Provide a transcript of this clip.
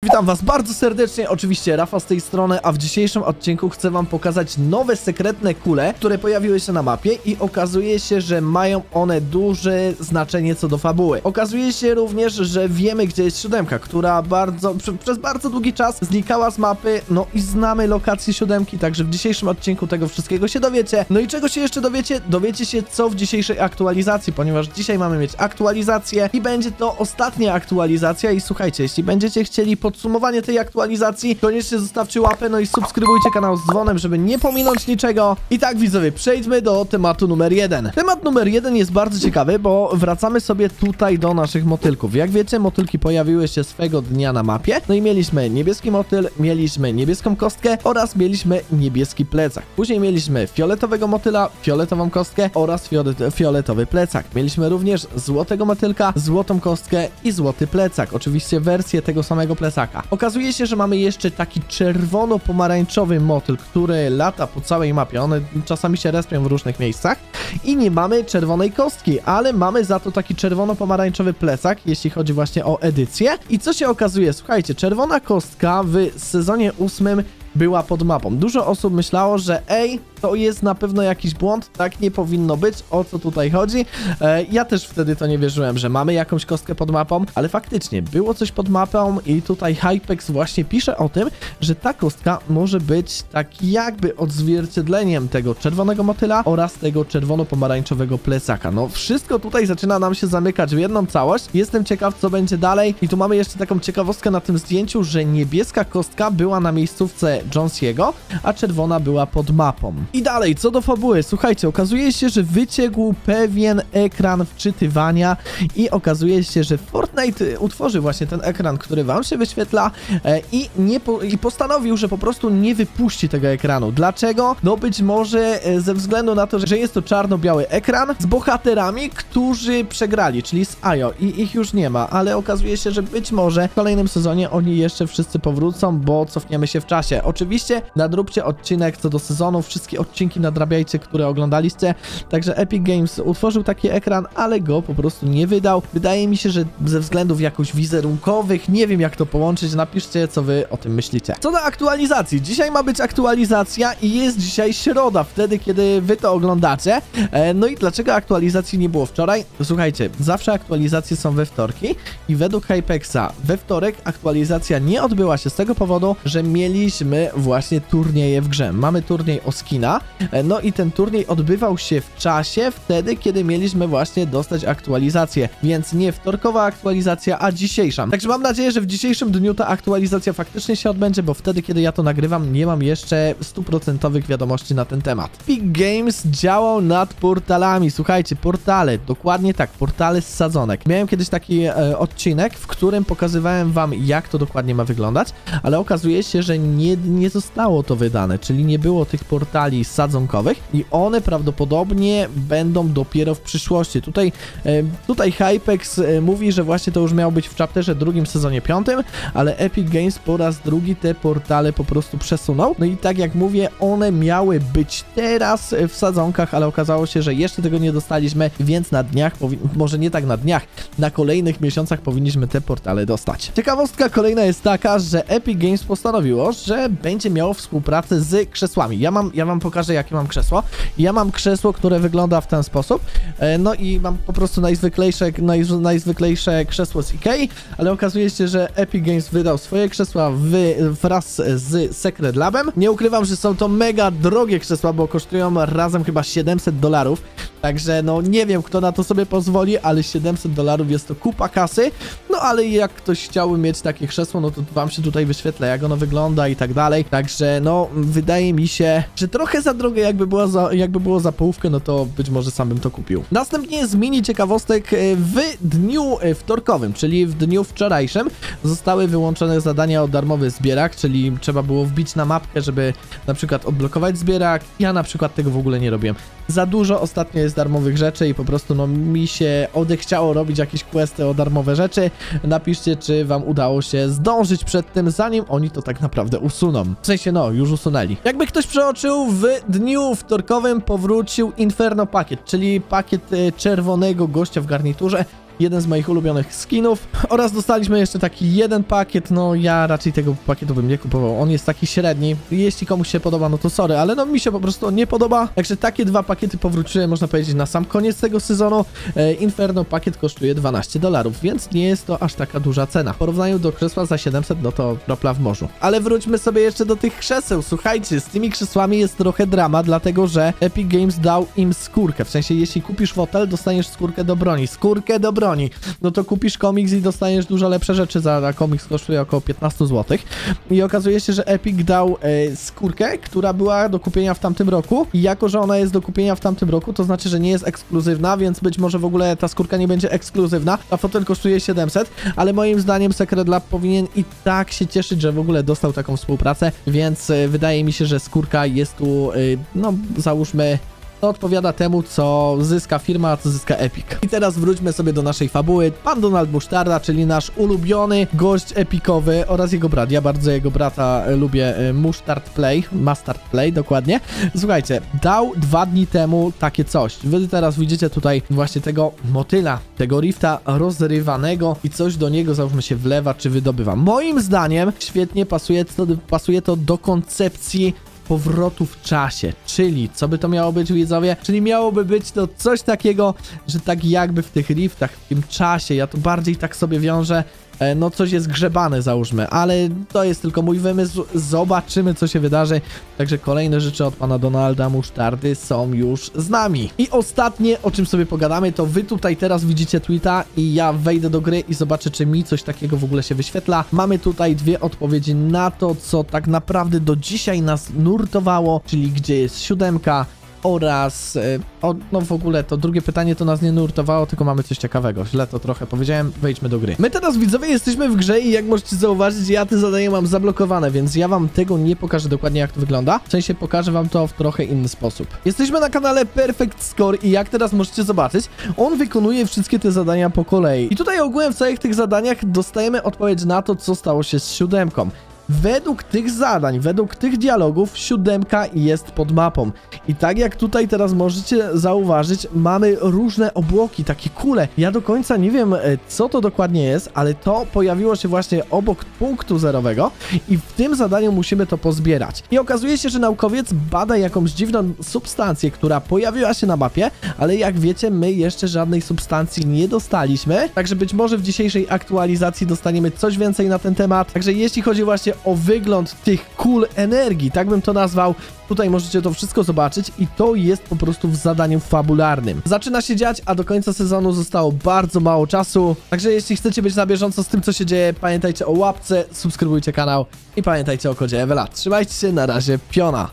Witam was bardzo serdecznie, oczywiście Rafał z tej strony, a w dzisiejszym odcinku chcę wam pokazać nowe sekretne kule, które pojawiły się na mapie i okazuje się, że mają one duże znaczenie co do fabuły. Okazuje się również, że wiemy, gdzie jest siódemka, która przez bardzo długi czas znikała z mapy, no i znamy lokację siódemki, także w dzisiejszym odcinku tego wszystkiego się dowiecie. No i czego się jeszcze dowiecie? Dowiecie się co w dzisiejszej aktualizacji, ponieważ dzisiaj mamy mieć aktualizację i będzie to ostatnia aktualizacja i słuchajcie, jeśli będziecie chcieli podsumowanie tej aktualizacji, koniecznie zostawcie łapę, no i subskrybujcie kanał z dzwonem, żeby nie pominąć niczego. I tak widzowie, przejdźmy do tematu numer 1. Temat numer 1 jest bardzo ciekawy, bo wracamy sobie tutaj do naszych motylków. Jak wiecie, motylki pojawiły się swego dnia na mapie, no i mieliśmy niebieski motyl, mieliśmy niebieską kostkę oraz mieliśmy niebieski plecak. Później mieliśmy fioletowego motyla, fioletową kostkę oraz fioletowy plecak. Mieliśmy również złotego motylka, złotą kostkę i złoty plecak. Oczywiście wersję tego samego plecaka. Okazuje się, że mamy jeszcze taki czerwono-pomarańczowy motyl, który lata po całej mapie. One czasami się respią w różnych miejscach i nie mamy czerwonej kostki, ale mamy za to taki czerwono-pomarańczowy plecak, jeśli chodzi właśnie o edycję. I co się okazuje? Słuchajcie, czerwona kostka w sezonie 8 była pod mapą. Dużo osób myślało, że to jest na pewno jakiś błąd, tak nie powinno być, o co tutaj chodzi. Ja też wtedy to nie wierzyłem, że mamy jakąś kostkę pod mapą, ale faktycznie było coś pod mapą i tutaj Hypex właśnie pisze o tym, że ta kostka może być tak jakby odzwierciedleniem tego czerwonego motyla oraz tego czerwono-pomarańczowego plecaka. No wszystko tutaj zaczyna nam się zamykać w jedną całość. Jestem ciekaw, co będzie dalej. I tu mamy jeszcze taką ciekawostkę na tym zdjęciu, że niebieska kostka była na miejscówce Jonesiego, a czerwona była pod mapą. I dalej, co do fabuły, słuchajcie, okazuje się, że wyciekł pewien ekran wczytywania i okazuje się, że Fortnite utworzy właśnie ten ekran, który wam się wyświetla i postanowił, że po prostu nie wypuści tego ekranu. Dlaczego? No być może ze względu na to, że jest to czarno-biały ekran z bohaterami, którzy przegrali, czyli z Ajo i ich już nie ma, ale okazuje się, że być może w kolejnym sezonie oni jeszcze wszyscy powrócą, bo cofniemy się w czasie. Oczywiście nadróbcie odcinek co do sezonu, wszystkie odcinki nadrabiajcie, które oglądaliście, także Epic Games utworzył taki ekran, ale go po prostu nie wydał. Wydaje mi się, że ze względów jakoś wizerunkowych, nie wiem jak to połączyć, napiszcie co wy o tym myślicie. Co do aktualizacji, dzisiaj ma być aktualizacja i jest dzisiaj środa, wtedy kiedy wy to oglądacie. No i dlaczego aktualizacji nie było wczoraj? Słuchajcie, zawsze aktualizacje są we wtorki i według Hypexa we wtorek aktualizacja nie odbyła się z tego powodu, że mieliśmy właśnie turnieje w grze. Mamy turniej o skina, no i ten turniej odbywał się w czasie wtedy, kiedy mieliśmy właśnie dostać aktualizację, więc nie wtorkowa aktualizacja, a dzisiejsza. Także mam nadzieję, że w dzisiejszym dniu ta aktualizacja faktycznie się odbędzie, bo wtedy, kiedy ja to nagrywam, nie mam jeszcze 100% wiadomości na ten temat. Epic Games działał nad portalami. Słuchajcie, portale, dokładnie tak, portale z sadzonek. Miałem kiedyś taki odcinek, w którym pokazywałem wam, jak to dokładnie ma wyglądać, ale okazuje się, że nie zostało to wydane, czyli nie było tych portali sadzonkowych i one prawdopodobnie będą dopiero w przyszłości. Tutaj Hypex mówi, że właśnie to już miało być w chapterze drugim, sezonie 5, ale Epic Games po raz drugi te portale po prostu przesunął. No i tak jak mówię, one miały być teraz w sadzonkach, ale okazało się, że jeszcze tego nie dostaliśmy, więc na dniach, może nie tak na dniach, na kolejnych miesiącach powinniśmy te portale dostać. Ciekawostka kolejna jest taka, że Epic Games postanowiło, że będzie miało współpracę z krzesłami. Ja wam pokażę, jakie mam krzesło. Ja mam krzesło, które wygląda w ten sposób. No i mam po prostu najzwyklejsze krzesło z Ikei, ale okazuje się, że Epic Games wydał swoje krzesła wraz z Secret Labem. Nie ukrywam, że są to mega drogie krzesła, bo kosztują razem chyba $700. Także no nie wiem, kto na to sobie pozwoli, ale $700 jest to kupa kasy. No ale jak ktoś chciałby mieć takie krzesło, no to wam się tutaj wyświetla, jak ono wygląda i tak dalej. Także no wydaje mi się, że trochę za drogie, jakby było za połówkę, no to być może sam bym to kupił. Następnie z mini ciekawostek w dniu wtorkowym, czyli w dniu wczorajszym zostały wyłączone zadania o darmowy zbierak, czyli trzeba było wbić na mapkę, żeby na przykład odblokować zbierak. Ja na przykład tego w ogóle nie robiłem. Za dużo ostatnio jest darmowych rzeczy i po prostu no mi się odechciało robić jakieś questy o darmowe rzeczy. Napiszcie, czy wam udało się zdążyć przed tym, zanim oni to tak naprawdę usuną. W sensie no, już usunęli. Jakby ktoś przeoczył, w dniu wtorkowym powrócił Inferno pakiet, czyli pakiet czerwonego gościa w garniturze. jeden z moich ulubionych skinów. Oraz dostaliśmy jeszcze taki jeden pakiet, no ja raczej tego pakietu bym nie kupował, on jest taki średni. Jeśli komuś się podoba, no to sorry, ale no mi się po prostu nie podoba. Także takie dwa pakiety powróciły, można powiedzieć, na sam koniec tego sezonu. Inferno pakiet kosztuje $12, więc nie jest to aż taka duża cena. W porównaniu do krzesła za 700, no to kropla w morzu. Ale wróćmy sobie jeszcze do tych krzeseł. Słuchajcie, z tymi krzesłami jest trochę drama, dlatego że Epic Games dał im skórkę. W sensie, jeśli kupisz fotel, dostaniesz skórkę do broni. Skórkę do broni. No to kupisz komiks i dostaniesz dużo lepsze rzeczy. Za komiks kosztuje około 15 zł. I okazuje się, że Epic dał skórkę, która była do kupienia w tamtym roku. I jako, że ona jest do kupienia w tamtym roku, to znaczy, że nie jest ekskluzywna, więc być może w ogóle ta skórka nie będzie ekskluzywna, a fotel kosztuje 700, ale moim zdaniem Secret Lab powinien i tak się cieszyć, że w ogóle dostał taką współpracę, więc wydaje mi się, że skórka jest tu, no załóżmy, to odpowiada temu, co zyska firma, a co zyska Epic. I teraz wróćmy sobie do naszej fabuły. Pan Donald Musztarda, czyli nasz ulubiony gość epicowy oraz jego brat. Ja bardzo jego brata lubię. Mustard Play, dokładnie. Słuchajcie, dał 2 dni temu takie coś. Wy teraz widzicie tutaj właśnie tego motyla, tego rifta rozrywanego i coś do niego, załóżmy, się wlewa czy wydobywa. Moim zdaniem świetnie pasuje to do koncepcji powrotu w czasie, czyli co by to miało być, widzowie? Czyli miałoby być to coś takiego, że tak jakby w tych riftach, w tym czasie, ja to bardziej tak sobie wiążę, no coś jest grzebane, załóżmy, ale to jest tylko mój wymysł, zobaczymy, co się wydarzy. Także kolejne rzeczy od pana Donalda Musztardy są już z nami. I ostatnie, o czym sobie pogadamy, to wy tutaj teraz widzicie tweeta i ja wejdę do gry i zobaczę, czy mi coś takiego w ogóle się wyświetla. Mamy tutaj 2 odpowiedzi na to, co tak naprawdę do dzisiaj nas nurtowało, czyli gdzie jest 7 oraz, no w ogóle to drugie pytanie to nas nie nurtowało, tylko mamy coś ciekawego. Źle to trochę powiedziałem, wejdźmy do gry. My teraz, widzowie, jesteśmy w grze i jak możecie zauważyć, ja te zadania mam zablokowane, więc ja wam tego nie pokażę dokładnie, jak to wygląda. W sensie pokażę wam to w trochę inny sposób. Jesteśmy na kanale Perfect Score i jak teraz możecie zobaczyć, on wykonuje wszystkie te zadania po kolei. I tutaj ogółem w całych tych zadaniach dostajemy odpowiedź na to, co stało się z 7. Według tych zadań, według tych dialogów 7 jest pod mapą. I tak jak tutaj teraz możecie zauważyć, mamy różne obłoki, takie kule. Ja do końca nie wiem, co to dokładnie jest, ale to pojawiło się właśnie obok punktu zerowego i w tym zadaniu musimy to pozbierać. I okazuje się, że naukowiec bada jakąś dziwną substancję, która pojawiła się na mapie, ale jak wiecie, my jeszcze żadnej substancji nie dostaliśmy. Także być może w dzisiejszej aktualizacji dostaniemy coś więcej na ten temat. Także jeśli chodzi właśnie o wygląd tych kul energii, tak bym to nazwał, tutaj możecie to wszystko zobaczyć i to jest po prostu w zadaniu fabularnym. Zaczyna się dziać, a do końca sezonu zostało bardzo mało czasu, także jeśli chcecie być na bieżąco z tym, co się dzieje, pamiętajcie o łapce, subskrybujcie kanał i pamiętajcie o kodzie Ewela. Trzymajcie się, na razie, piona!